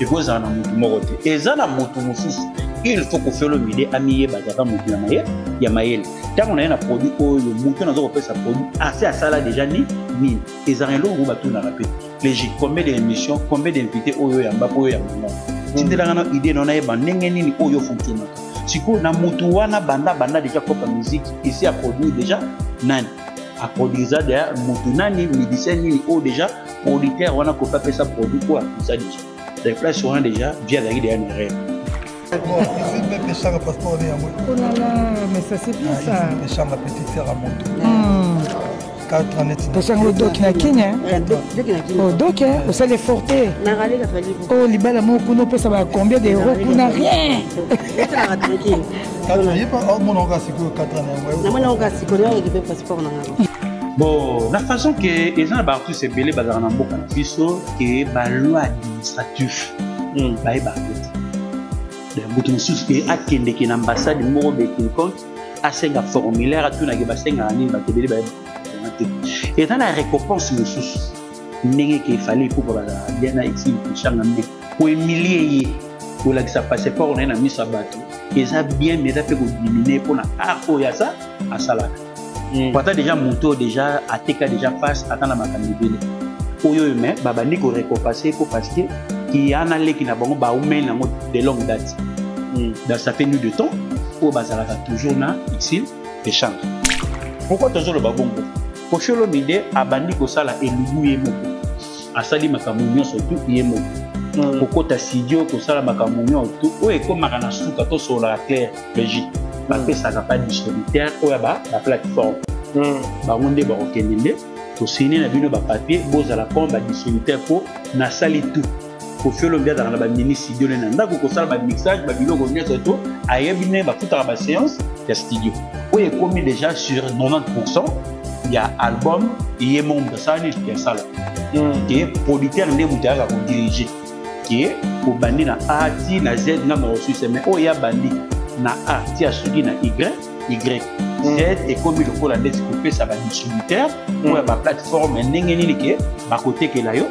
ekozala na motu moko te eza na motu mosusu il faut kofelo mide amiye bazaka motu ya mayele ntango na ye na produit oyo motu naza kopesa produit assez asala déjà nini ezala elongo batunaka mpe légi combien d'émissions combien d'invités oyo yamba po oyo yamba tindelanga na idée na yeba ndenge nini oyo fonctionnaka sikoyo na motu wana banda déjà kopa musique ici a produit déjà nani a produisa déjà motu nani musicien nini oyo déjà auditeur wana kopa pesa produit quoi ça déjà des places wana déjà via la idée na rêve. Bon, il veut pêcher un passeport de Yamoui. Oh là là, mais ça c'est bien ça. Il veut pêcher un petit terre à Moto. 4 ans net. Pêcher un doc na Kenya. Oh doc, au salaire forté. Oh libala mo kuno pesa ba combien d'euros kuna rien. Il pas au mon onga siko 4 ans. Na mon onga siko na récupérer passeport na ngalo. Bon, la façon que les gens partout c'est belé bazar na mboka na biso que ba loi administratif. Ba ba. Mutu mosusu ke akende ke na ambassade moko be quelconque asenga formulaire atunaki basenga nini batebeli bayebaate eta na récompense mosusu ndenge ke efali po bazala bien na exil kushanga me po emilie ye kolakisa passeport na ye na miso ya bato eza bien mais eza mpe kodimine mpona arpo ya sa asalaka ata déjà moto déjà ateka déjà face ata na makambo ebele oyo me babandi korécompense po parce que qui a qui n'a pas de longue date. Donc ça fait nous de temps pour bazalaka toujours na exil échange. Pourquoi toujours le babongo? Pour que le mide abandi ko sala elugu yemo. Asali makamunyo surtout yemo. Pourquoi ta studio ko sala makamunyo tout o eko makana suka to sur la claire Belgique. Ba pe ça pas distributeur o ya ba la plateforme. Ba ngonde ba okendele to signer na bino ba papier bozala komba distributeur pour na sali tout. Pour faire le bien dans la ministre studio nanda ko sala ba mixage ba biloko nyonso to ayebine ba futaka ba séance ya studio o est commis déjà sur 90%. Il y a album il est membre ça ni qui ça là qui est producteur ndé mutaka ko diriger qui est pour bandi na A ti na Z na ressources mais o ya bandi na A ti asuki na Y Z est commis le col ndé ko pesa ba distributeur ou ba plateforme ndenge nini ke ba côté ke la yo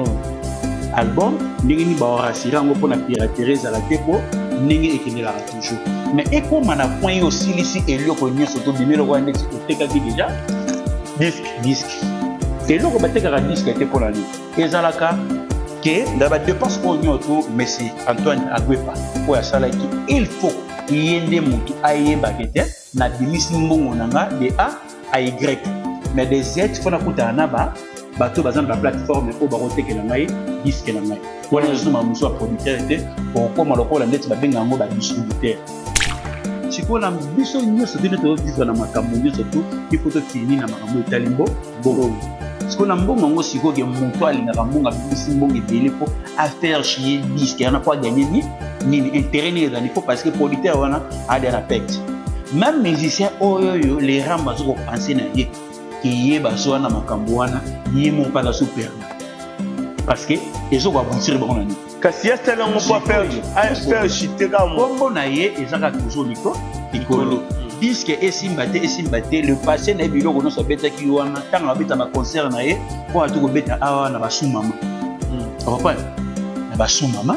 album ndenge ni ba rassurer ngo pona piraterie za la tepo ndenge ekenela toujours mais ekoma na point aussi ici eloko nyonso to bimelo kwa ndeti oteka ki déjà disque eloko bateka disque était pour la nuit ezalaka que dans la dépense pour nyoto Messi Antoine Agwepa pour ya sala ki il faut yende mutu ayeba kete na dimisi mbongo nanga de A à Y mais des Z fona kutana ba bato bazana la plateforme ko ba koteka na ngai disque na ngai wala suma muso producteur était pour koma lokola ndeti ba benga ngo ba distributeur siko na biso nyonso tene to vivre na makambo nyonso tout il faut to finir na makambo etalimbo bongo siko na mbongo ngo siko ke muto alingaka mbonga bisi mbongo ebele po affaire chier disque na pas gagner ni intérêt ni ezali po parce que producteur wana a des rappels même musicien oyo les rangs bazo ko penser na ye qui est baso na makambo wana ye mon pas la super parce que les autres vont boutir bon année kasi ya tellement on peut faire chiter comme bongo na ye ezaka toujours likolo disque esimbate le passé na biloko no so beta ki wana tanga beta ba concert na ye ko atu ko beta awa na basu mama papa na basu mama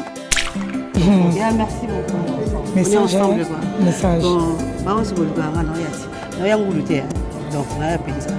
merci beaucoup message ba on se boluganga na yati na yangulu te donc na ya penza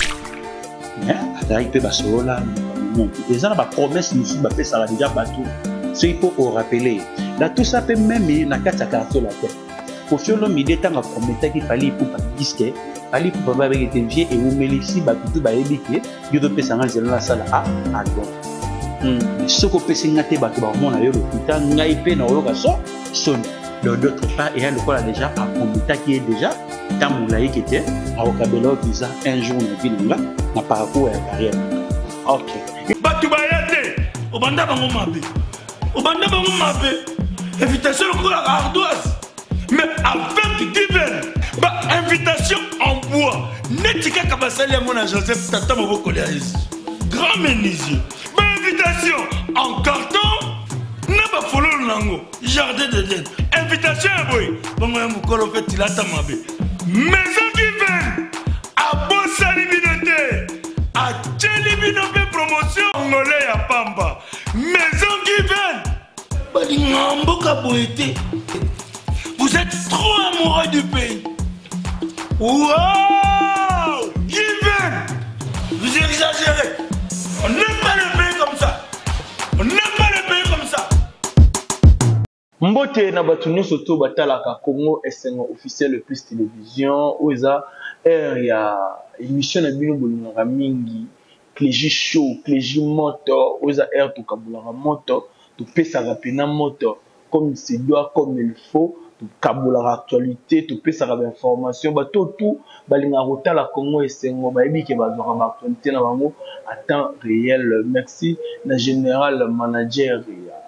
atari pe basola les gens ba promesse nous ba fait ça déjà bateau c'est il faut rappeler là tout ça peut même na kata carte la tête pour faire le midi tant promettre qu'il fallait pour pas disque fallait pour pas avec des vieux et ou melisi ba tout ba ebiki yo do pesa nga zela la sala a album ce ko pesa ngate ba to ba mona yo lokuta ngai pe na oyoka son d'autre part et le quoi déjà a promettre qui est déjà tant moulaï qui était au kabelo visa un jour na vie nga na parcours ya carrière. OK. Batu bayate obanda bango mabe invitation pour la ardoise mais avec divin ba invitation en bois netika kabasali ya mona Joseph tata moboko ya grand menuisier ba invitation en carton na ba fololo nango jardin d'Eden invitation ya boy bango ya mukolo fait tilata mabe maison divine a bosali binote a tcheli binote promotion ngolé ya pamba maison divine Vous êtes trop amoureux du pays. Wow! Given! Vous exagérez. On n'aime pas le pays comme ça. On n'aime pas le pays comme ça. Mbote na batunu soto batalaka Congo SNO officiel plus télévision oza ya émission na bino bolingaka mingi Clégie show Clégie moto oza to kabulaka moto to pesaka pena moto comme c'est doit comme il faut to kabulaka actualité to pesaka information bato tout balinga rotala Congo SNO bayebi ke bazwaka ba actualité na bango à temps réel. Merci na général manager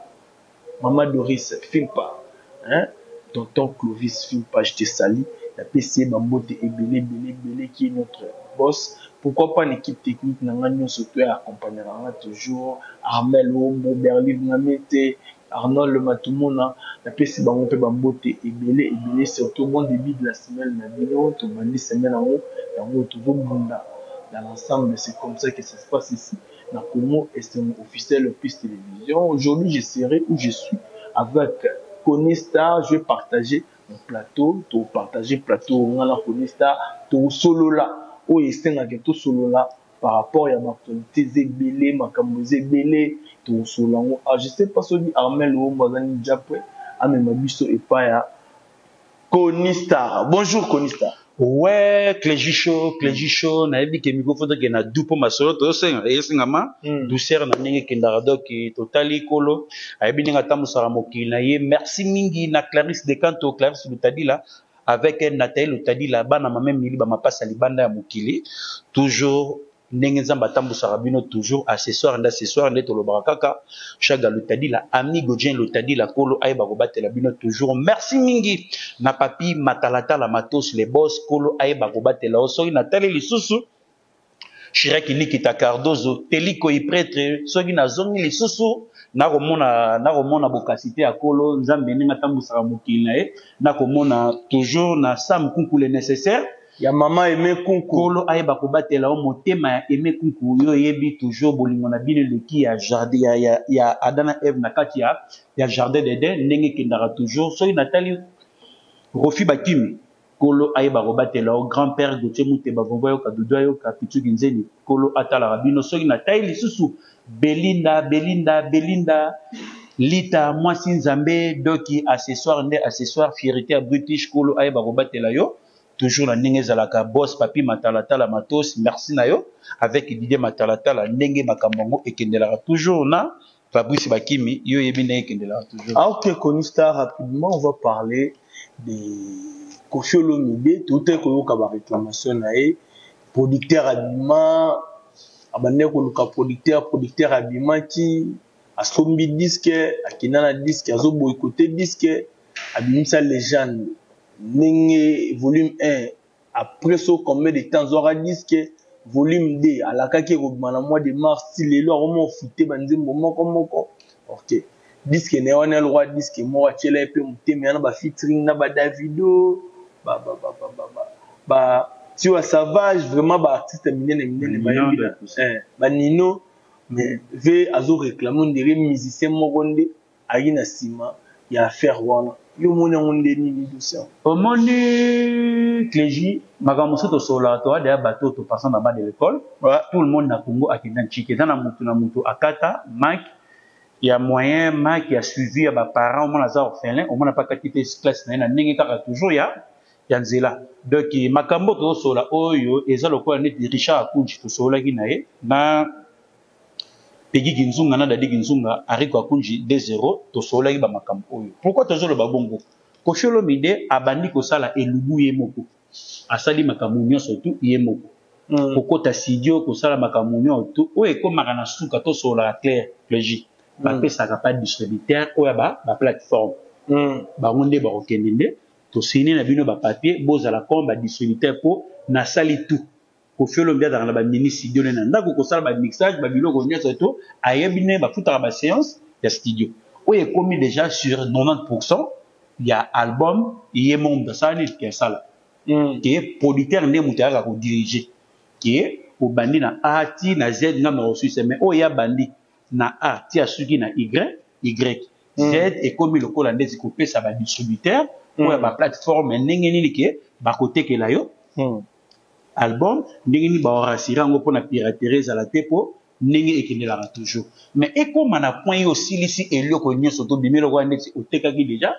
Maman Doris, filme pas. Hein? Tonton Clovis, filme pas, je te salue. La PC, Bambote et Belé, qui est notre boss. Pourquoi pas l'équipe technique, Nanganyo, surtout, accompagnera toujours. Armel, Ombo, Berlin, Namete, Arnold, le Matoumona. La PC, Bambote et Belé, surtout, bon début de la semaine, la vidéo, tout le monde, semaine en haut, tout le monde, dans l'ensemble, c'est comme ça que ça se passe ici. Na Congo SNO officiel plus télévision. Aujourd'hui, je serai où je suis avec Conistar. Je vais partager mon plateau, tout partager plateau. On a Conistar, tout solo là. Où est-ce tout solo là par rapport à ma actualité zébélé, ma camosé belé, tout solo. Ah, je sais pas si on Armel ou Mbazani Japwe, ah mais ma biso et pas ya Conistar. Bonjour Conistar. Ouais, Clégie show, na yebi ke microphone ke na dupo masolo to senga esingama douceur na ninge kendarado ki totali kolo ayebi ninga tamusara mokili na ye. Merci mingi na Clarisse Decanto, Clarisse Lutadila avec Nathalie Lutadila bana mame mili ba mapasa libanda ya mokili toujours ndenge nzamba tambusara bino toujours accessoire nde to lobaka kaka chaga Lutadila ami Godien Lutadila kolo ayeba ko batela bino toujours. Merci mingi na papi matalata la matos les boss kolo ayeba ko batela osoki Nathalie lisusu Chiraki Nikita Cardozo teliko i prêtre soki na zongi lisusu na komona bokasité ya kolo nzambe ninga tambusara mokili na ye na komona toujours na Sam Kunku le nécessaire ya mama Aimé Kunku kolo ayeba ko batela o motema ya Aimé Kunku yo yebi toujours bolingo na bino leki ya jardin ya Adana Eve na kati ya jardin d'Eden ndenge kendara toujours soki Nathalie Rofi Bakimi kolo ayeba ko batela o grand-père Gauthier Muteba Vomba yo kadudu yo kapitu ginzeni kolo atala rabino soki Nathalie lisusu Belinda Lita mwasi nzambe doki accessoire fierté à British kolo ayeba ko batela yo toujours la ndenge zalaka boss papi matalatala matos merci na yo avec Didier matalatala ndenge makambo ekendelaka toujours na Fabrice Bakimi yo yebi ndenge ekendelaka toujours. Ah ok Conistar, rapidement on va parler des Kofiolo Mide tout est koyoka ba réclamation na e producteur habillement abande ko producteur habillement qui asombi disque akinana disque azo boycotter disque abimisa légende Nenge volume 1 après ça combien de temps aura disque volume 2 à la kaki na mois de mars style lo vraiment fouté banzembo moko ok disque ne wana le roi disque moi chela pe mutemi na ba featuring na ba Davido ba tu vois Savage vraiment ba artiste minene ba Nino mais ve azo réclamer des musiciens mokonde ayina sima ya affaire wana yo mona ngonde ni douceur omoni Clégie makambo soto sola to ada bato to passant na bas de l'école tout le monde na Congo akenda chike na mutu akata Mac ya moyen Mac ya suivi ya ba parents mona za orphelin on mona pas quitté classe na ndenge kaka toujours ya nzela donc makambo to sola oyo eza lokola net Richard Akunji to sola kinaye na Peggy Ginzunga na Dadi Ginzunga Ariko Akunji 2-0 to sola ki ba makambo oyo. Pourquoi tozolo ba bongo? Kofiolo Mide abandi ko sala elubu yemoko. Asali makambo nyonso tu yemoko. Kokota studio ko sala makambo nyonso o ekomaka na suka to sola clair Clégie. Ba pesaka pas distributeur oya ba plateforme. Ba ngonde ba okendende to sini na bino ba papier bozala comme ba distributeur po na sali tout. Kofiolo Mide dans la mini studio na ndako ko sala ba mixage ba biloko nyonso to ayebine ba futa ba séance de studio. O ekomi déjà sur 90% il y a album yemom da sali ke sala. Qui est producteur ne mutaka ko diriger. Qui est au bandi na A ti na Z na reçu mais o ya bandi na A ti asuki na Y Z et comme le colandais coupé ça va distributeur ou ba plateforme nengeni ke ba côté que la yo album nengeni ba rassurer ngo pour na piraterie za la tepo nenge ekendelaka toujours mais ekoma na point aussi lisi eloko nyonso to bimelo kwa ndeti otekaki déjà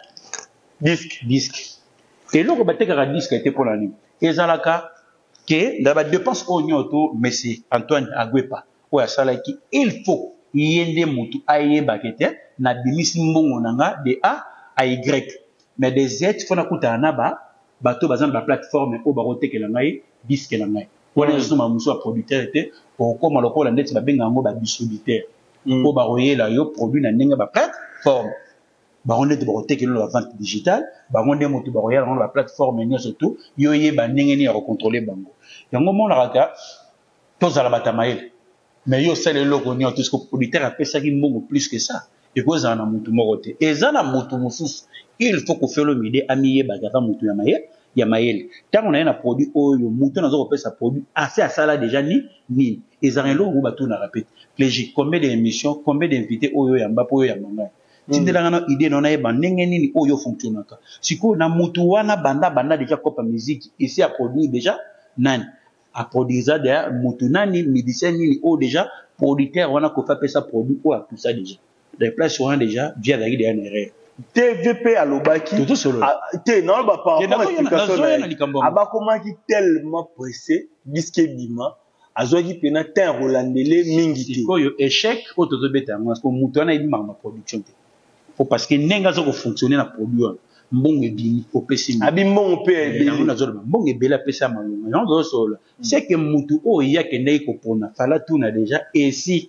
disque eloko batekaka disque ete mpona nini ezalaka ke na badepense oyo nyonso Messi Antoine Agwepa oyo asalaki il faut yende mutu ayebaka te na bimisi mbongo nanga de A à Y mais des Z fona kutana na bato baza na baplateforme oyo bakotekela ngai disque na ngai wana ezosoma mosu ya producteur ete okoma lokola ndeti babenga yango badistributeur oyo bakoyela yo produit na ndenge baplateforme bango ndeti bakotekela na bavente digitale bango nde motu bakoyela yango na baplateforme nyonso tu yo yeba ndenge nini ya kocontrole bango yango monaka kaka tozala bata mayele mais yo osala eloko nyonso tu soki producteur apesaki mbongo plus que ça ekozala na motu moko te eza na motu mosusu il faut kofela mide amiyebaka ata motu ya mayele ntango na ye na produit oyo motu naza kopesa produit assez asala déjà nini ezala eloko batunaka pe Clégie combien d'émissions combien d'invités oyo yamba po oyo ya mangai tindelanga na idée na yeba ndenge nini oyo fonctionnaka sikoyo na motu wana banda déjà kopa musique ici a produit déjà nani a produire déjà motu nani musicien nini oyo déjà producteur wana kofa pesa produit oyo tout ça déjà les places sont déjà via la guide NRR TVP à l'Obaki te non ba par rapport à explication abakomaki tellement pressé disque bima azwaki pena ten rolandele mingi te koyo échec autozobeta parce que mutu wana ebima ma production te faut parce que nenga zo ko fonctionner na produit mbongo ebimi opesi abi mbongo pe ebimi na zo mbongo ebela pesa malonga non zo solo c'est que mutu o ya kende ko pona fala tuna déjà et si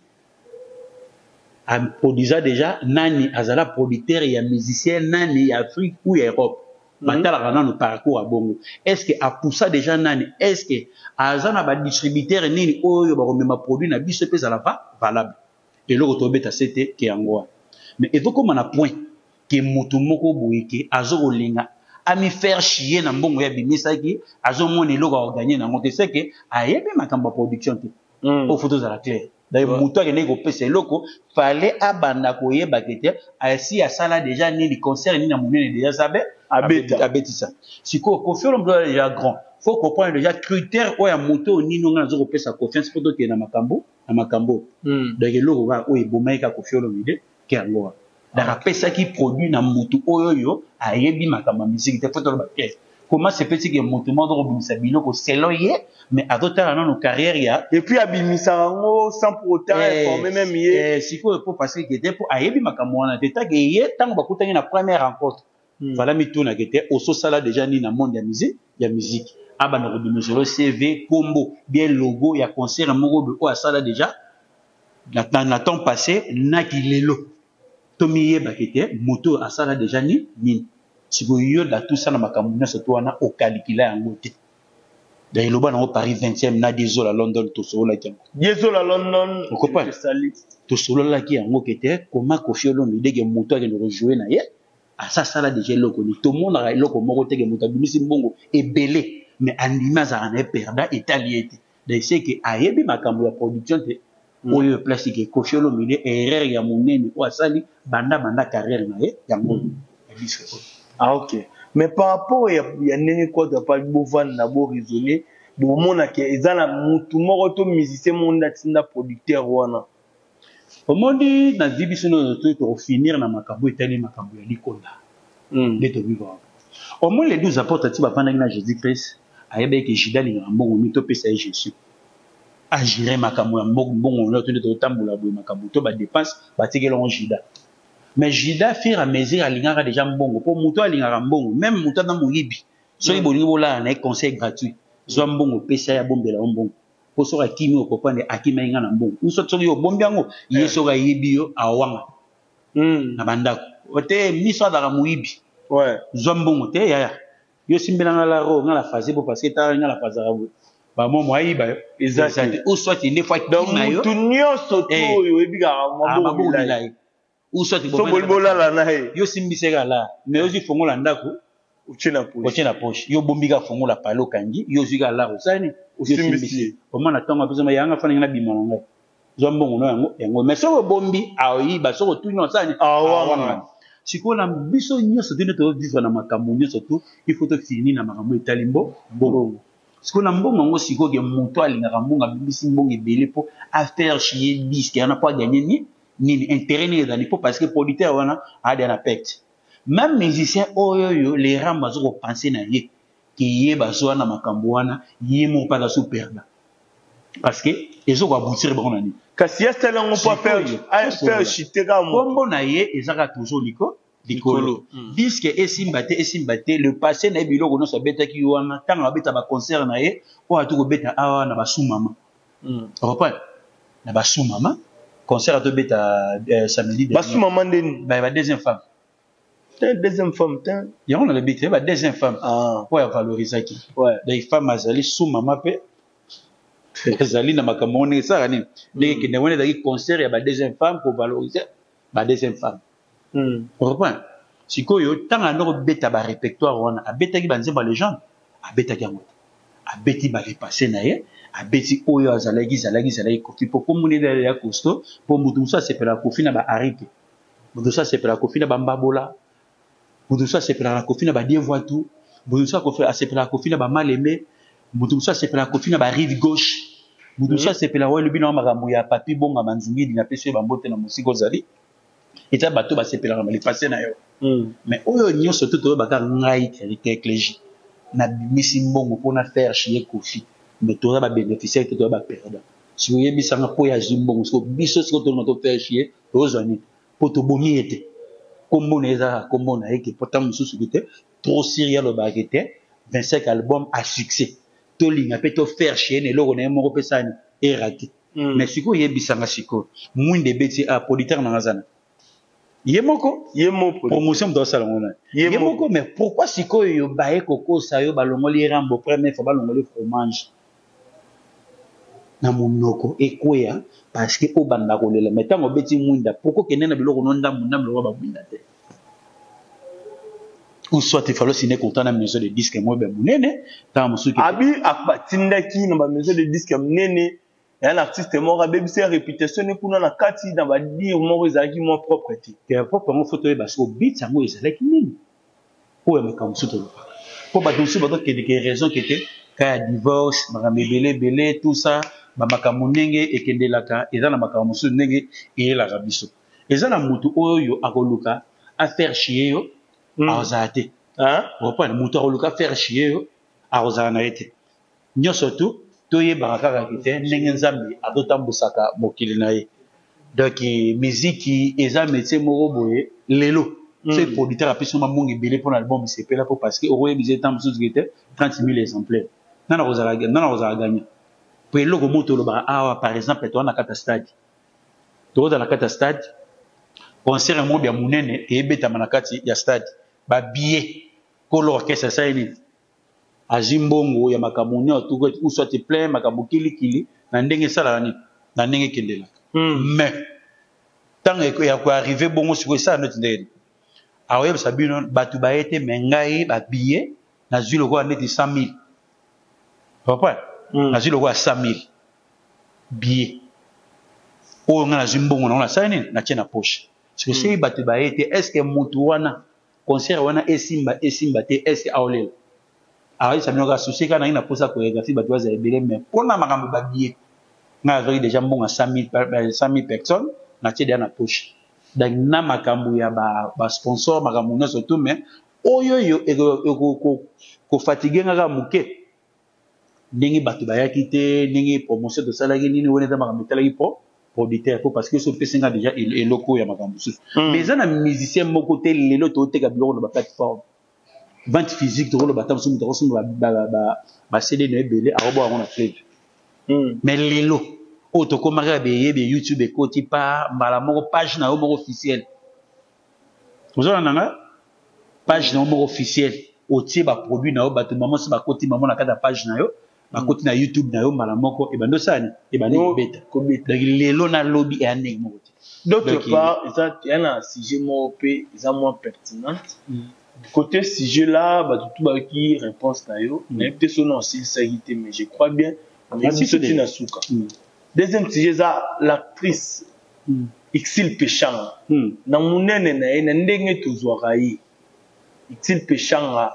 a produisa déjà nani azala producteur ya musicien nani ya Afrique ou ya Europe batala kana no parcours a bongo est-ce que a poussa déjà nani est-ce que azana ba distributeur nini oyo ba komema produit na biso pesa la valable et le rotobeta c'était ke yango mais ezo comme na point que mutu moko boyeke azo kolinga ami faire chier na mbongo ya bimisaki azo mona eloko gagner na ngote c'est que ayebi makamba production te au photos à la claire d'ailleurs mutu akende kopesa eloko fallait abanda koyeba kete asi asala déjà ni concert ni na monene déjà sabe abetisa siko confiance l'homme déjà grand faut comprendre déjà critère oya mutu ni nonga zo kopesa confiance pour to na makambo donc eloko ba oyo bomaika confiance l'homme de kengo da pesa ki produit na mutu oyo ayebi makambo musique te faut to ba comment c'est petit que mutu mo do bimisa biloko selon ye mais à d'autres dans nos carrières il y a et puis abimisa ngo sans pour autant informer même ye siko pour passer que pour ayebi makambo wana teta ke ye tango bakutanga na première rencontre voilà mi tuna kete oso sala déjà ni na monde ya musique aba na kodimisa le CV combo bien logo ya concert moko o asala déjà na temps passé na kilelo tomiye bakete moto asala déjà ni siko yo da tout ça na makambo na surtout wana o calculer yango te da iloba na Paris 20e na désolé à London to solo la kiango désolé à London to solo la kiango kete comment Koffi Olomide dege moto ke rejouer na ye asa sala déjà loko ni to mona ra loko moko tege moto bimisi mbongo ebele mais andima za na perda italiete da c'est que ayebi makambo ya production te oyo plastique Koffi Olomide erreur ya monene o asali banda carrière na ye yango ah ok mais par rapport ya nene quoi de pas bovan na bo raisonner bo mona ke ezala mutu moko to musicien monda tinda producteur wana omondi na dibiso no to finir na makambo etali makambo ya likonda de to vivre au les 12 apôtres ti ba pendant na Jésus Christ ayebe ke jidali na mbongo mito pesa ya Jésus a gérer makambo ya mbongo no to tambola bo makambo to ba dépense ba tikela on jida mais Jida fir à mesure alingara déjà mbongo pour muto alingara mbongo même muto na moyibi so ibolingi bola na conseil gratuit so mbongo pesa ya bombela mbongo pour so akimi o kopane akima inga na mbongo uso so yo bombi yango yeso ga yibi yo awanga na bandako ote miso da moyibi ouais zo mbongo te ya yo simbela ngala ro ngala fazer pour parce que ta ngala fazer ba momo ayiba exactement uso ti ne fois na yo tu nyoso to yo ebiga mbongo bilai ou soit so bolbola la na he yo simbiseka la mais ozi fongola ndako uchina poche yo bombika fongola palo kangi yo zika la osani simbisi comment attendre parce que yanga fana ngana bima ngai zo mbongo no yango mais so bombi aoyi ba so tunyo osani awanga sikoyo na biso nyonso te nde tovivre na makambo nyonso tu il faut tofini na makambo etali mbongo sikoyo na mbongo yango sikoyo ke moto alingaka mbongo abimisi mbongo ebele mpo afaire chie disque yana mpo aganye nini intérêt nini ezali mpo parce que producteur wana adia na pecte même musicien oyo les rangs bazokopense na ye ke ye bazwa na makambo wana ye moko mpe aza perda parce que ezokoaboutir bango na nini kasi asalango mpo afaire chite kaka kombo na ye ezaka toujours likolo disque esimba te le passé na ye biloko nyonso abetaki wana ntango abeta baconcert na ye oyo ati kobeta awa na basumama reprendre na basumama concert atobeta samedi basumama ndeni ba deuxième femme deuxième femme yango na lebite ba deuxième femme oyo avalorisaki donc femme azali sumama mpe ezali na makambo wana esaka nini ndenge kende wana ezalaki concert ya ba deuxième femme pour valoriser ba deuxième femme reprendre sikoyo ntango andoko beta ba répertoire wana abetaki banzembo ya légende abetaki yango abeti barepasse na ye abeti oyo azalaki kofi mpo komona ezali ya costo mpo moto mosusu asepelaka kofi na baarite moto mosusu asepelaka kofi na bambabola moto mosusu asepelaka na kofi na badievoitu moto mosusu asepelaka kofi na bamalembe moto mosusu asepelaka kofi na barive gauche moto mosusu asepelaka oyo elobi na makambo ya papi bonga manzingidi na pesi oyo bambote na mosika ozali eza bato basepelaka balipase na yo mais oyo nyonso to toyebaka ngai clergie na bimisi mbongo mpona faire chier kofi mais toza babénéficiaire te toza baperda si oyebisanga mpo ya zwi mbongo siko biso siko tolonga to faire chier tozwa nini mpo tobomi ye te kombo na ezaka kombo na ye ke mpo ntango mosusu ki te trop siri alobaki te 25 album à succès tolinga mpe to faire chier na eloko na ye moko mpe sani erati mais sikoyo oyebisanga sikoyo mwinde ebeti producteur nanga zana ye moko promotion moto asala ngo na ye moko mais pourquoi sikoyo yo baye kokosa yo balongoli erambo première fois balongoli fromage na monoko ekweya parce que obanda kolela mais ntango obeti mwinda pourquoi kende na biloko no ndambo biloko bamwinda te ou soit il fallait signer contrat na maison de disque moi be munene ntango mosuki abi akbatindaki na ba maison de disque munene un artiste mort abebisa réputation ne kuna na kati na ba dire moko ezalaki mo propre te te propre mo photo ba so beat yango ezalaki nini po ya makambo suto po ba dossier ba to ke raison qui était ka divorce makambo belé tout ça ba makambo ndenge ekendelaka eza na makambo suto ndenge eyelaka biso eza na mutu oyo akoluka a faire chier yo azate reprendre mutu akoluka faire chier yo azana na ete nyonso tu toyebaka kaka te ndenge nzambe azotambusaka mokili na ye donc miziki eza métier moko boye lelo so producteur apesi mbongo ebele mpona album esepela mpo parce que okoyebisa ntango mosusu te 30 000 exemplaires nana kozala gagna po eloko mo tolobaka awa par exemple toza na kati ya stade tokoza na kati ya stade concert mo bya monene eyebetama na kati ya stade babillet kolo orchestre asali nini azwi mbongo ya makambo nyonso ou soit plein makambo kilikili na ndenge esalaka nini na ndenge ekendelaka mais ntango ya koarrive bongo sikoyo esala noti ndenge akoyebisa bino bato baye te me ngai babillet nazwi lokola neti 100 000 papa nazwi lokola 100 000 billet oyo ngai nazwi mbongo nango nasala nini natie na poche siko soki bato baye te est ce que motu wana concert wana esimba te est ce que aolela akoyebisa bino kaka souci kaka nangi na posa chorégraphie bato bazala ebele mais mpona makambo babillet ngai azwaki déjà mbongo ya 100 000 personnes natie deya na poche donc na makambo ya basponsor makambo nyonso tu mais oyo kofatige ngaka moke ndenge bato bayaki te ndenge promotion tosalaki nini wana eza makambo etalaki po producteur po parce que so pesinga déjà eloko ya makambo mosusu mais eza na musicien moko te lelo tooteka biloko na baplateforme vente physique tokoloba ta mosusu moto akosomba bacd na ebele akoboka yango na club mais lelo oyo tokomaka beyebi youtube ekoti pa mbala moko page na yo moko officielle ozala nanga page na yo moko officielle otie baproduit na yo bato mama so bakoti mamo na kati ya page na yo bakoti na youtube na yo mbala moko ebando sani ebande kobeta donc lelo na lobi eya ndenge moko te d'autre part eza na sujet moko mpe eza moins pertinente côté sujet là bato tu baki réponse na yo nayebi te so na osilisaki te mais je crois bien mais biso ti na suka deuxième sujet eza l'actrice Exil Péchanga. Na munene na ye na ndenge tozwaka ye. Exil Péchanga.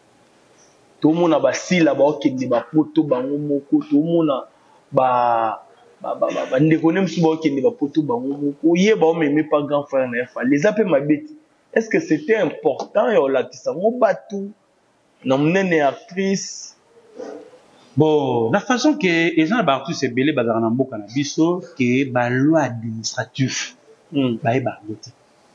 Tomona basila ba okende ba poto bango moko tomona ba ndeko nem suba okende ba poto bango moko ye ba o meme pas grand frère na fa les appels mabeti. Est-ce que c'était important et olakisa ngo batu na munene actrice bon la façon que les gens ba tous ebele bazana na mboka na biso que ba loi administratif ba e ba ngoti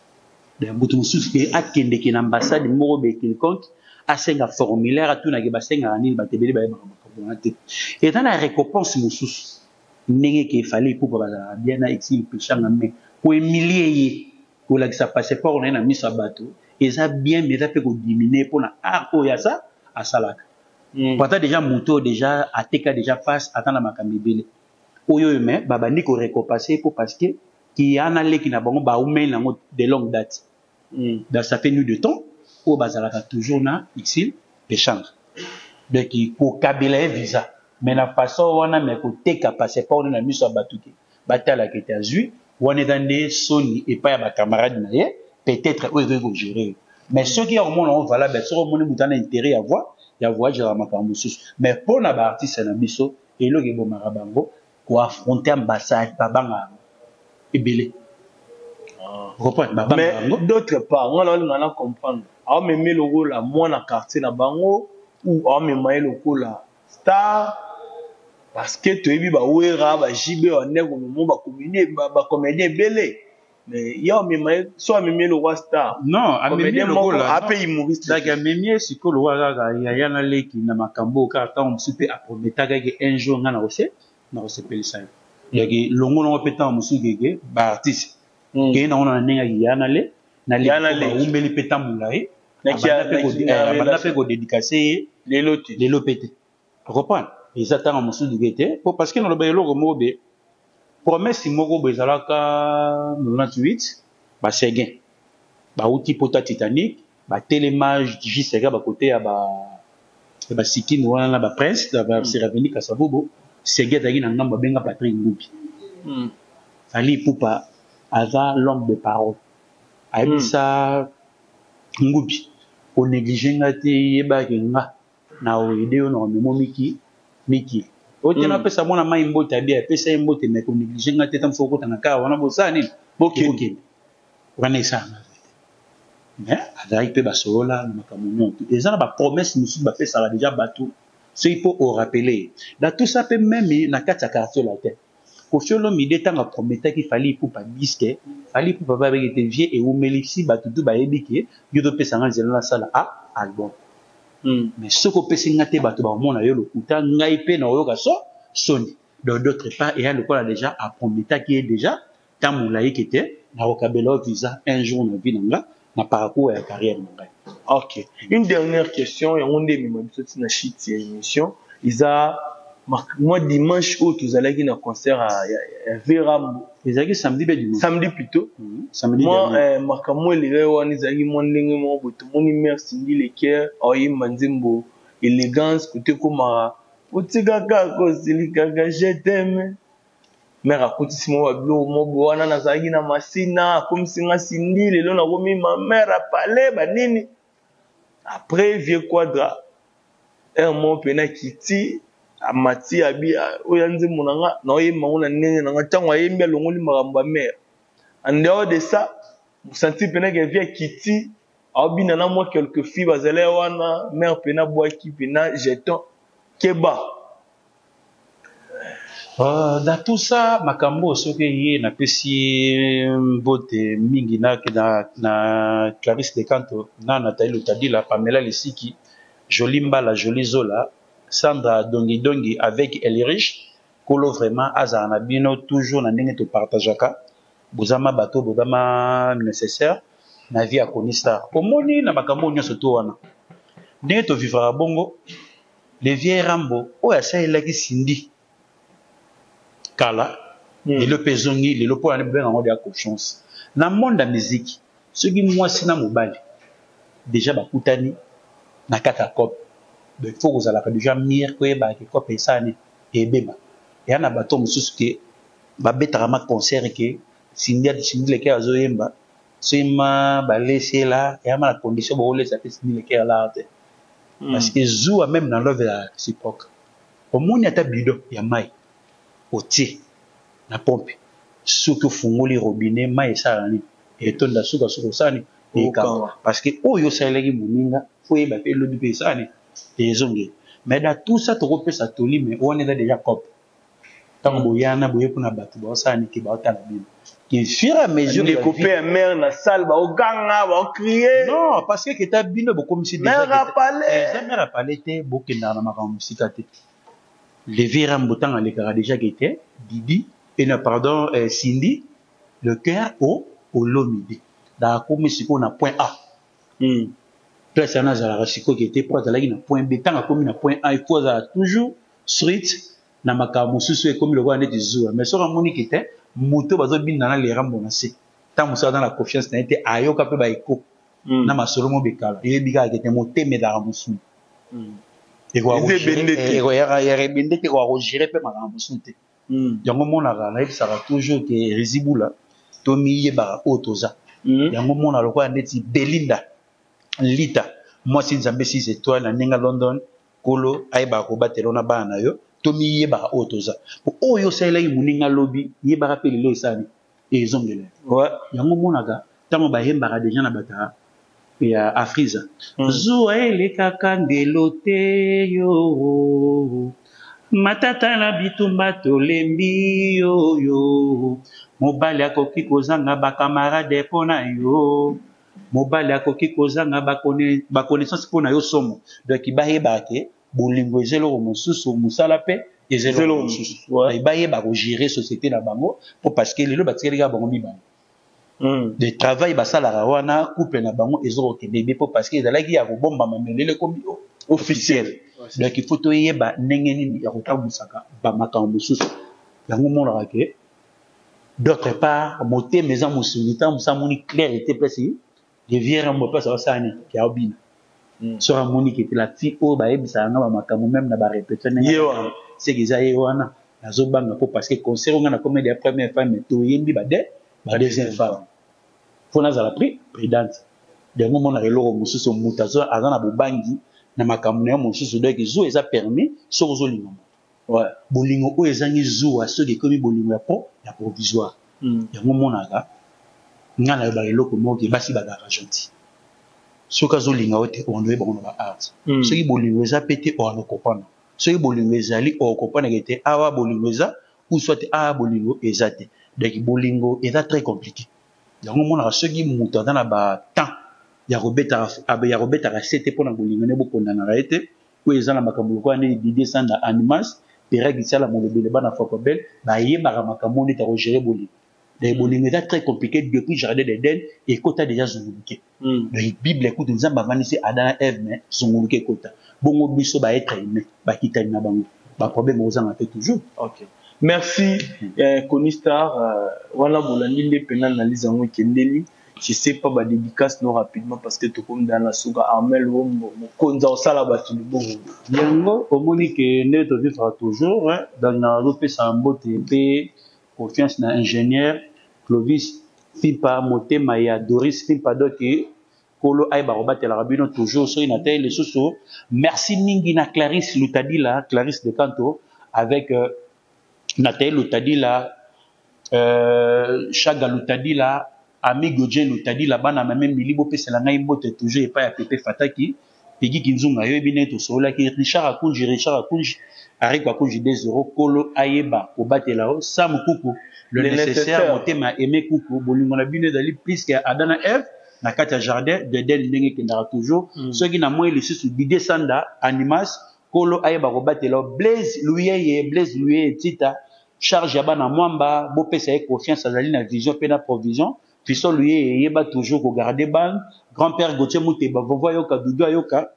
de mbutu mususu ke akende ke na ambassade moko be quelconque asenga formulaire atuna ke basenga nini batebele ba e ba ngoti et dans la récompense mususu ndenge ke fallait pour bazana bien na Exil Péchanga mais pour humilier ye pour la sa passeport on a mis sa bateau et ça bien mais ça fait ko diminuer pour na arco ya ça à salaka Pata déjà moto déjà ateka déjà face attendre makambibele oyo mais babandi ko récompenser pour parce que qui y en a les qui na bango ba oumen nango de longue date dans ça fait nous de temps au bazalaka toujours na Exil Péchanga donc ko kabela visa mais na façon wana mais ko teka passeport na miso batuki batala qui était azui on est dans des soni et pas ya camarade na ye peut-être eux veulent gérer mais ceux qui au monde on valable sur au monde mutana intérêt à voir ya voyage à makambo susu mais pour na ba artiste na biso elo ke bomara bango ko affronter ambassade babanga ebele reprendre babanga mais d'autre part on a comprendre a même le rôle à moi na quartier na bango ou a même le la star parce que tu ebi ba wera ba jibe on est au moment ba communier ba comédien belé mais ya même soit même le roi star non a même le rôle a pays humoriste daga même si ko le roi ga ya na leki na makambo ka ta on super a prometaka ke un jour ngana ose pelisa yaki longo no peta musu gege ba artiste ke na ona nenga ya na le na le umbeli peta mulai na kia pe ko dédicacer les lopete reprendre ils attendent musu gege parce que na le bayelo mo be promesse moko bezalaka 98 ba seguin ba outil pota Titanic ba télémage J-Sega ba côté ya ba sikini wana na ba prince ba Serafini Kasavubo seguin tagi na ngamba benga Patrick Ngubi Ali Poupa aza l'homme de parole aibisa Ngubi o négliger ngati yeba kenga na o ideo no miki otena pesa mona mai mbota bia pesa mbote mais ko négliger ngati tam foko tana ka wana bosani boke wana isana mais azali pe basola na makambo eza na ba promesse musu ba pesa la déjà bateau c'est il faut rappeler dans tout ça peut même na kati quartier la tête ko fiolo mi detanga promettait qu'il fallait pour pas disque fallait pour pas avec vieux et ou melixi batutu ba ebiki yodo pesa ngana zela la sala a album mais ce qu'on peut s'ingate bateau ba mona yo lokuta ngai pe na oyoka soni d'autre part il y a le quoi déjà a promettait qui est déjà tamulaï qui était na okabelo visa un jour na vie nanga na parcours et carrière nanga. OK, une dernière question et on est même sur na shit émission isa moi dimanche où tu allais à un concert à Verambo ezaki samedi be dimanche samedi plutôt samedi moi makamo les wana ezaki mon ndenge mo boto moni merci ndi le cœur oyi manzimbo élégance côté komara otika kako silika je t'aime mère akutisi mo bablo mo bwana nazaki na masina komsinga sindi lelo na komi ma mère a parlé ba nini après vieux quadra un mot pena kiti amati abi oyanzi munanga na oyema una nene na ntango ayembi alongoli makambo ya mère en dehors de ça vous sentez pena que vieux kiti abina na moi quelques filles bazale wana mère pena boaki pena jeton keba dans tout ça makambo soki ye na pesi bote mingi na Clarisse de Canto na Nathalie Tadila Pamela Lisiki Jolie Mbala Jolie Zola Sandra Dongi avec Elrich kolo vraiment azana bino toujours na ndenge to partageaka bozama bato bozama nécessaire na vie à Konista omoni na makambo nyonso to wana ndenge to vivra bongo les vieux Rambo oya saelaki sindi kala lelo pezongi lelo po na benga ngo de confiance na monde ya musique soki mwasi na mobali déjà bakutani na kaka cop il faut que vous allez déjà mire que ba ke cop esani ebeba ya na bato mususu ke ba betara ma concert ke Cindy le cœur zoyemba soima balesi là et à la condition pour laisser Cindy le cœur là parce que zou a même dans l'œuvre la réciproque au monde y a ta bidon y a mai au thé na pompe surtout fungoli robinet mai ça et ton da suka sani et parce que oh yo ça legi muninga faut y ba pe le du ça ni et zonge mais dans tout ça tu repères ça toli mais on est déjà cop tant boyana boye pour na batu ba ça ni ki ba ta la bible qui fur et à mesure les copains mère na salle ba au ganga ba crier non parce que ta bino ba comme si déjà mère a parlé te bokenda na makambo sikate les vira mbotanga les cara déjà qui était Didi et non pardon Cindy le cœur au lomide da comme si on a point A place na za la siko qui était pour la na point B tant comme na point A il faut toujours street na makambo susu et comme le roi net zou mais sur amoni qui était moto bazo binana les rambo na se tant musa dans la confiance na été ayoka pe ba eko na masolo mo bekala il bika qui était moté mais da ramusu et quoi ya rebende qui quoi gérer pe makambo sunte yango mona na il sera toujours que rezibula to miye ba otoza yango mona le roi net Belinda Lita moi si nzambe 6 étoiles na ninga London kolo aiba ko batelo na bana yo tomi yeba otoza o yo sala yi muninga lobi yeba rappeler lo sani et zongele ouais yango monaka tango ba hemba déjà na bata ya Afriza zo ele kakandelo te yo matata na bitumba tolembi yo mobali akoki kozanga ba camarade pona yo mobali akoki kozanga ba connaissance pona yo somo donc ba ke bolingo ezelo mosusu musala pe ezelo mosusu baye ba gérer société na bango pour parce que lelo batikeli ga bango mibana de travail basala wana couple na bango ezoro ke bébé pour parce que ezalaki ya kobomba mamelele comme officiel donc il faut to yeba ndenge nini ya kotabusaka ba makambo mosusu yango monaka ke d'autre part moté maison musulita musamuni clair était placé de virer mo place ça ni ki abina sur amoni qui était la fille au ba ebisa nga ba makambo même na ba répéter na c'est que ça wana nazo banga ko parce que concert on a comme des premières femmes to yembi ba deuxième femme faut na za la prudence de moment na reloro mususu mutazo azana bobangi na makambo na mususu donc zo eza permis sur zo lingo ouais bolingo o ezangi zo a ceux qui comme bolingo ya provisoire ya moment na ngana ba eloko mo ki basi ba garantie soka zo linga ote ondoe bango ba art soki bolingo eza pété o no kopana soki bolingo ezali o kopana kete awa bolingo eza ou soit awa bolingo ezate donc bolingo eza très compliqué yango mona soki muto dans ba temps ya robeta recette pona bolingo ne bokonda na raete ko eza na makambo ko ane di descendre animas peregi sala mo lebele bana fokobel ba yeba makambo ne ta gérer bolingo. Les bolingo est très compliqué depuis jardin d'Éden et kota déjà zunguluke. La Bible écoute nous avons vanissé Adam et Ève mais zunguluke kota. Bongo biso ba être aimé ba kitani na bango. Ba problème aux en fait toujours. OK. Merci Konistar voilà bolandi le penal analyse en kendeli. Je sais pas ba dédicace non rapidement parce que tout comme dans la souga Armel Wombo mo konza osala ba tu bongo. Yango omoni que ne to vivre toujours dans na rope sa mbote pe confiance na ingénieur Clovis Fipa Motema ya Doris Fipa doki kolo ay barobatela rabino toujours so ina tele soso merci mingi na Clarisse Lutadila Clarisse de Canto avec Nathalie Lutadila Chaga Lutadila Ami Godje Lutadila bana même milibo pesela ngai mbote toujours et pas ya Pepe Fataki Pegi Kinzunga yo bine to sola ki Richard Akunji Ari kwa kunji 2 euros kolo ayeba obatela o Sam Kuku le nécessaire motema aimé Kuku bolingo na bino dali plus que Adana F na kati ya jardin de del ndenge kendara toujours ceux qui na moi le sous Didier Sanda Animas kolo ayeba obatela Blaise Louis Tita charge ya bana mwamba bo pesa e confiance azali na vision pe na provision Fisson lui yeba toujours ko garder ban grand-père Gauthier Muteba vovo yoka Dudu ayoka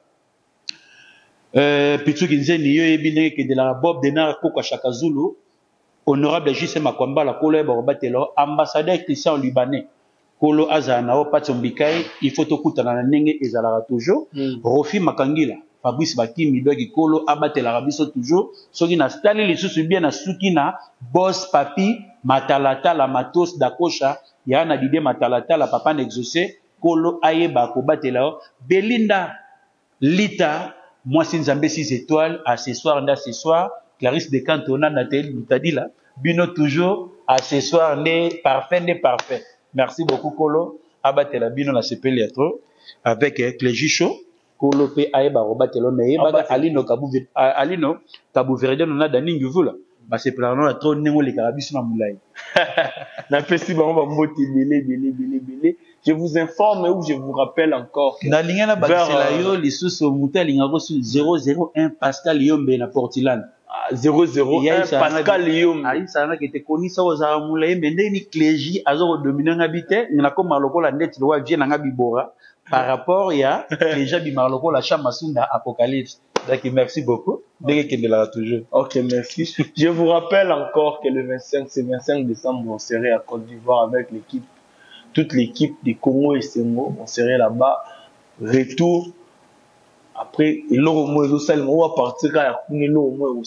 Pitu Kinzeni yo ebine ke de la Bob Denar Koko Chakazulu honorable JC Makwamba la kolo ba batelo ambassadeur Christian Libanais kolo azana o patsombikai il faut to kutana na ndenge ezala toujours Rofi Makangila Fabrice Bakimi doki kolo abatela biso toujours soki na stali les sous bien na suki na boss papi matalatala matos dakosha ya na dide matalatala papa n'exaucé kolo ayeba kobatela Belinda Lita moi si nzambe 6 étoiles accessoire d'accessoire Clarisse de Cantona Nathalie Mutadila bino toujours accessoire né parfait merci beaucoup kolo abatela bino la sepeli trop avec Clégie Show kolo pe ayeba kobatela mais alino kabu verde na daningi vula ba se plano la trop nengo le karabisu na mulai na festival on va monter belé. Je vous informe ou je vous rappelle encore que na linga na bakisela yo lisusu muta linga ko 001 Pascal Yombe na Portland 001 Pascal Yombe ali sana ke te konisa o za mulai mende ni Clégie azo dominer ngabite na ko maloko la net lo vie na ngabibora par rapport ya déjà bi maloko la chambre sunda Apocalypse. Donc merci beaucoup. Toujours. Ok, merci. Je vous rappelle encore que le 25 décembre, on serait à Côte d'Ivoire avec l'équipe, toute l'équipe des Congo et Sengo. On serait là-bas. Retour. Après, on va partir à Nous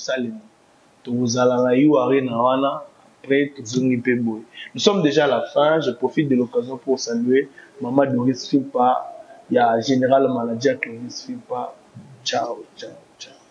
sommes déjà à la fin. Je profite de l'occasion pour saluer Maman Doris Filpa. Il y a Général Manager Doris Filpa. Ciao.